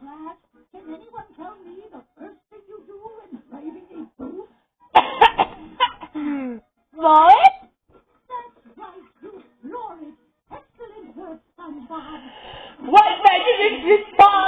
class, can anyone tell me the first thing you do in driving a booth? What? That's right, you floor it. Excellent work, SpongeBob. What magnificent spot?